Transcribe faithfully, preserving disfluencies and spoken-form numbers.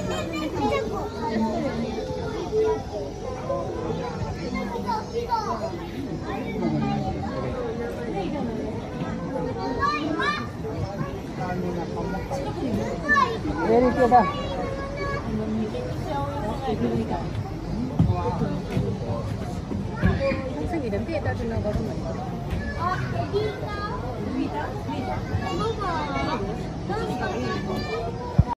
Very good. 선생님 이런 데에다 주는 거는 뭐예요?